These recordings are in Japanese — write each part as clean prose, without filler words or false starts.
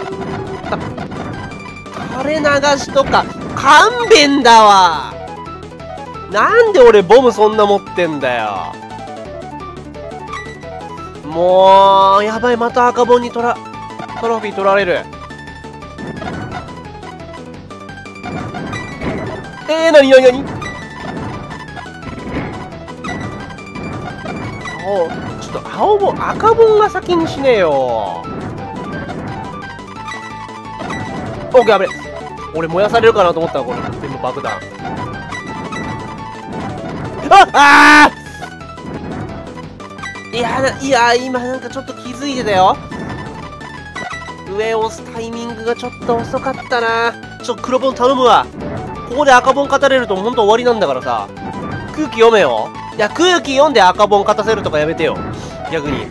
垂れ流しとか、勘弁だわ。なんで俺ボムそんな持ってんだよ。もう、やばい、また赤ボンにトロフィー取られる。なにちょっと赤ボンが先にしねえよ。オッケー、やべえ。俺燃やされるかなと思ったわ、これ。全部爆弾。いや、今なんかちょっと気づいてたよ。上を押すタイミングがちょっと遅かったな。黒ボン頼むわ。ここで赤ボン勝たれるとほんと終わりなんだからさ。空気読めよ。いや、空気読んで赤ボン勝たせるとかやめてよ。逆に。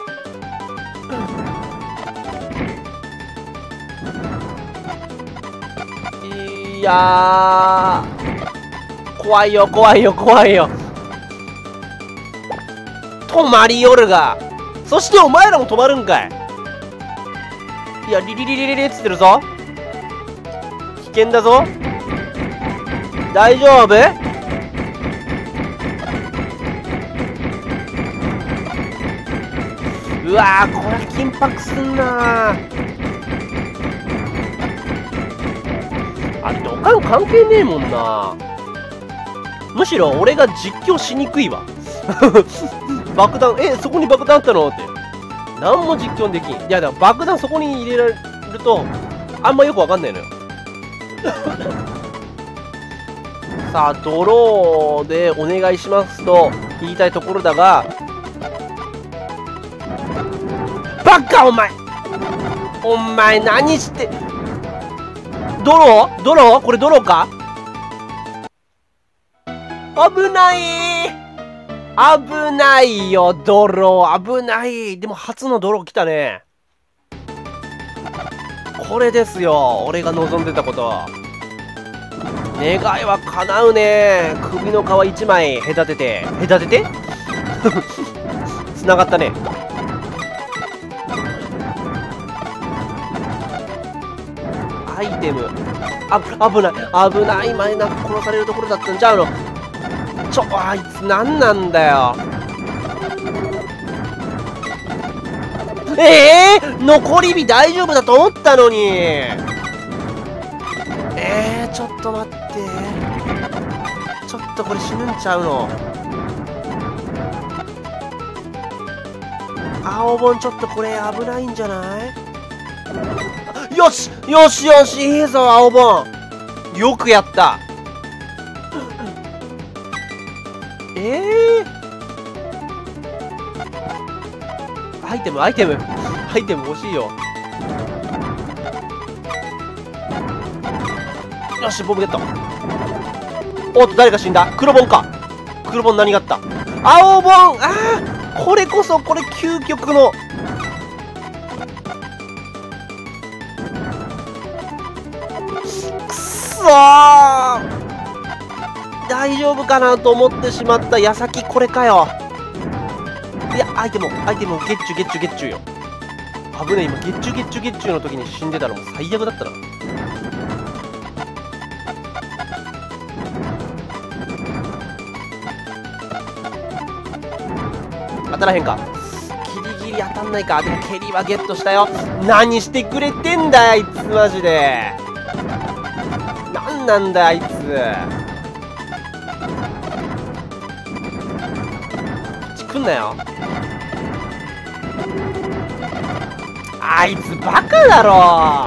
いやー。怖いよ。止まりよるが。そしてお前らも止まるんかい。いや、リっつってるぞ。危険だぞ。大丈夫？うわー、これ緊迫すんなー。あれドカン関係ねえもんな。むしろ俺が実況しにくいわ。爆弾、そこに爆弾あったのって。なんも実況できん。いや、だから爆弾そこに入れられると、あんまよくわかんないのよ。さあ、ドローでお願いしますと言いたいところだが、バカお前何して、ドローこれドローか。危ないよ、ドロー。危ない。でも初のドロー来たね。これですよ、俺が望んでたこと。願いは叶うね。首の皮一枚隔てて繋がったね。アイテム危ない前なんか殺されるところだったんちゃうの。あいつ何なんだよ。残り火大丈夫だと思ったのに。ちょっと待って。ちょっとこれ死ぬんちゃうの。青ボンちょっとこれ危ないんじゃない？よしいいぞ青ボン。よくやった。アイテム欲しいよ。よし、ボムゲット。おっと、誰か死んだ。黒ボンか。黒ボン何があった。青ボン。これ究極の。くそー。大丈夫かなと思ってしまった矢先これかよ。いや、アイテムゲッチュよ。危ねえ、今ゲッチュの時に死んでたらもう最悪だったな。当たらへんか。ギリギリ当たんないか。でも蹴りはゲットしたよ。何してくれてんだよあいつマジで。なんなんだよあいつ。こっち来んなよ。あいつバカだろ。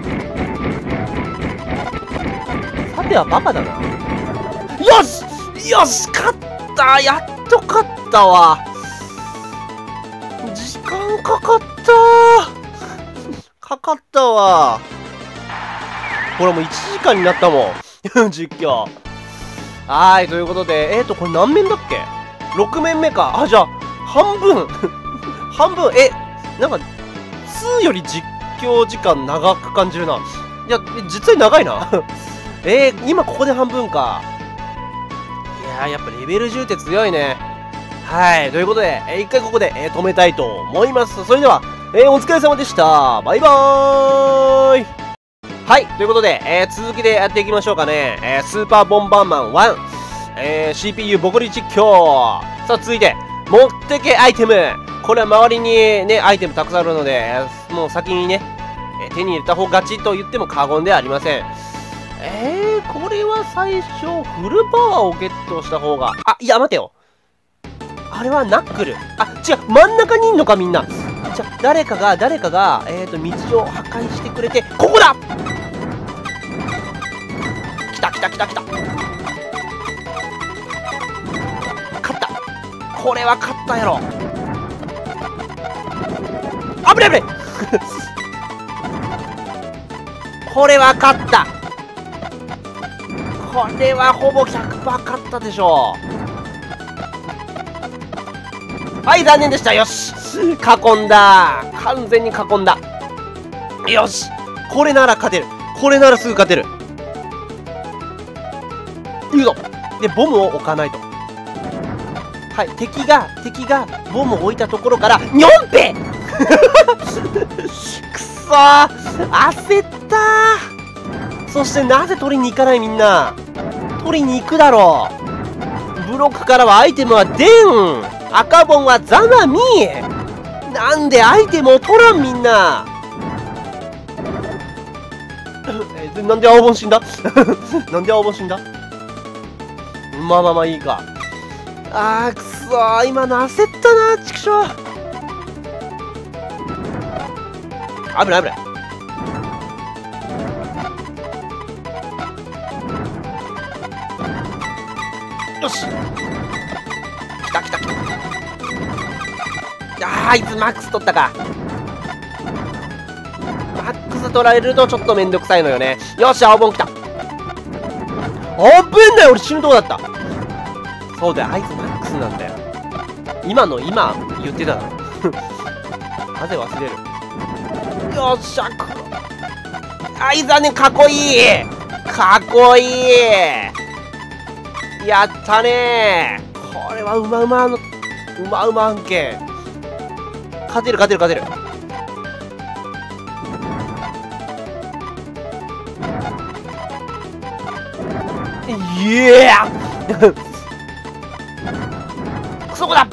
さてはバカだな。よし勝った。やっと勝ったわ。時間かかったわ。これもう1時間になったもん。実況。はい、ということで、これ何面だっけ ?6 面目か。じゃあ、半分。なんか、2より実況時間長く感じるな。いや、実際長いな。今ここで半分か。いやー、やっぱレベル10って強いね。はい、ということで、一回ここで、止めたいと思います。それでは、 お疲れ様でした。バイバーイ。はい、ということで、続きでやっていきましょうかね。スーパーボンバーマン1、CPU ボコリ実況。さあ、続いて、持ってけアイテム。これは周りにね、アイテムたくさんあるので、もう先にね、手に入れた方がちと言っても過言ではありません。これは最初、フルパワーをゲットした方が、いや、待てよ。あれはナックル。違う、真ん中にいんのか、みんな。じゃ、誰かが、道を破壊してくれて、ここだ。来た。勝った。これは勝ったやろ。危ないこれは勝った。これはほぼ 100% 勝ったでしょう。はい、残念でした。よし、囲んだ。完全に囲んだ。よし、これなら勝てる。これならすぐ勝てる。いくぞ。で、ボムを置かないと。はい、敵がボムを置いたところからニョンペくそー、焦ったー。そしてなぜ取りに行かない？みんな取りに行くだろう。ブロックからはアイテムは出ん。赤ボンはザナミ。なんでアイテムを取らん？みんななんで青ボン死んだなんで青ボン死んだ？まあいいか。くそー、今の焦ったな、ちくしょう。危ない。よし、来た。あいつマックス取ったか。マックス取られるとちょっとめんどくさいのよね。よし、青ボン来た。危んだよ、俺死ぬとこだった。そうだよ、あいつマックスなんだよ。今言ってたのなぜ忘れる。よっしゃ、残念。かっこいいやったねー。これはうま案件。勝てる。イエーそこだ。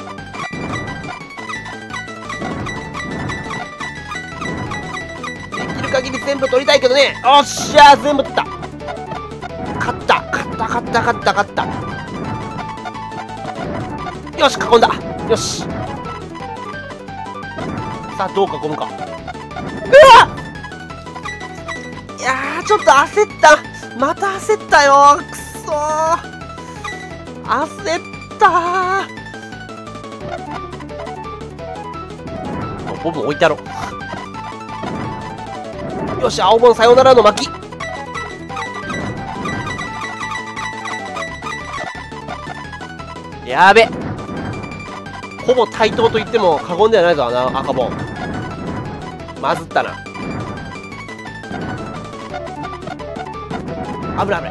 できる限り全部取りたいけどね。おっしゃー、全部取った。勝った。よし、囲んだ。よし、さあどう囲むか。いやー、ちょっと焦った。また焦ったよ。くそー、焦ったー。ボム置いてやろう。よし、青ボンさよならの巻。やべ、ほぼ対等と言っても過言ではないぞ、赤ボン。まずったな。危ない。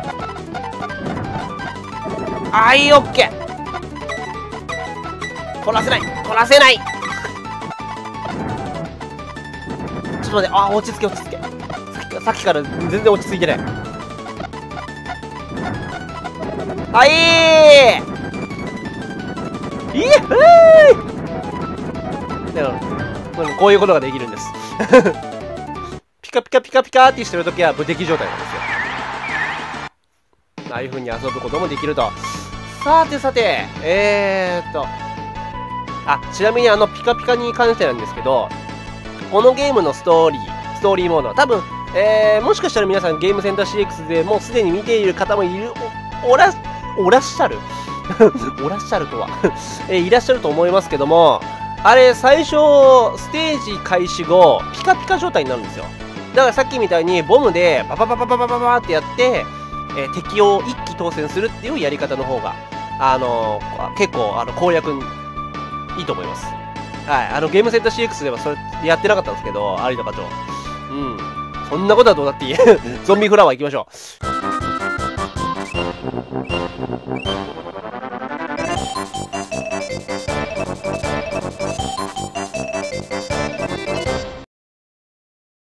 オッケー。取らせない。ちょっと待って、落ち着け。さっきから全然落ち着いてない。イエーイ。だからこういうことができるんですピカピカってしてるときは無敵状態なんですよ。ああいう風に遊ぶこともできると。さてちなみにピカピカに関してなんですけど、このゲームのストーリーモード、多分、もしかしたら皆さんゲームセンター CX でもうすでに見ている方もおらっしゃるおらっしゃるとは、いらっしゃると思いますけども、あれ最初ステージ開始後ピカピカ状態になるんですよ。だからさっきみたいにボムでパパってやって、敵を一気当選するっていうやり方の方が結構攻略にいいと思います。はい、ゲームセンター CX ではそれやってなかったんですけど、有田課長。そんなことはどうだっていいゾンビフラワー行きましょう。